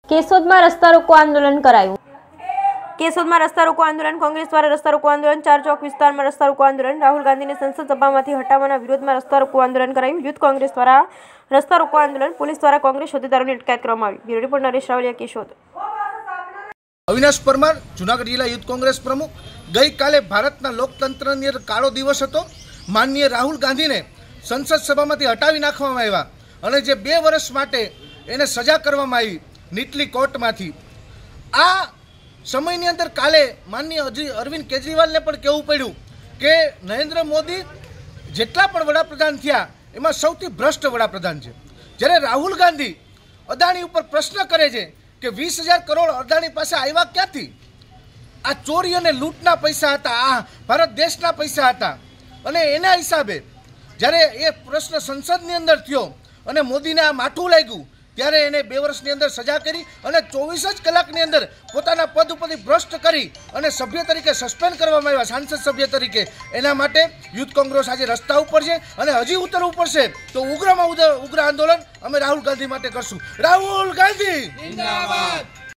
કેશોદમાં રસ્તા રોકો આંદોલન કરાયું। કેશોદમાં રસ્તા રોકો આંદોલન। કોંગ્રેસ દ્વારા રસ્તા રોકો આંદોલન। 4 ચોક વિસ્તારમાં રસ્તા રોકો આંદોલન। રાહુલ ગાંધીને સંસદ સભામાંથી હટાવવાના વિરોધમાં રસ્તા રોકો આંદોલન કરાયું। યુથ કોંગ્રેસ દ્વારા રસ્તા રોકો આંદોલન। પોલીસ દ્વારા કોંગ્રેસ હોદ્દેદારોની અટકાયત કરવામાં આવી। Bureau report Naresh Ravaliya, Keshod. અવિનાશ પરમાર, જૂનાગઢ જિલ્લા યુથ કોંગ્રેસ પ્રમુખ। ગઈકાલે ભારતના લોકતંત્રની કાળો દિવસ હતો। માનનીય રાહુલ ગાંધીને સંસદ સભામાંથી હટાવી નાખવામાં આવ્યા અને જે 2 વર્ષ માટે એને સજા કરવામાં આવી નીચલી કોર્ટમાંથી। આ સમયની અંદર કાલે માનનીય અરવિંદ કેજરીવાલને પણ કહેવું પડ્યું કે નરેન્દ્ર મોદી જેટલા પણ વડાપ્રધાન થયા એમાં સૌથી ભ્રષ્ટ વડાપ્રધાન છે। જ્યારે રાહુલ ગાંધી અદાણી ઉપર પ્રશ્ન કરે છે કે 20,000 કરોડ અદાણી પાસે આવ્યા ક્યાંથી? આ ચોરી અને લૂંટના પૈસા હતા, આ ભારત દેશના પૈસા હતા। અને એના હિસાબે જ્યારે એ પ્રશ્ન સંસદની અંદર થયો અને મોદીને આ માઠું લાગ્યું ત્યારે એને 2 વર્ષની અંદર સજા કરી અને 24 જ કલાકની અંદર પોતાના પદ ઉપરથી ભ્રષ્ટ કરી અને સભ્ય તરીકે સસ્પેન્ડ કરવામાં આવ્યા, સાંસદ સભ્ય તરીકે। એના માટે યુથ કોંગ્રેસ આજે રસ્તા ઉપર છે અને હજી ઉતરવું પડશે તો ઉગ્રમાં ઉગ્ર આંદોલન અમે રાહુલ ગાંધી માટે કરશું। રાહુલ ગાંધી જિંદાબાદ।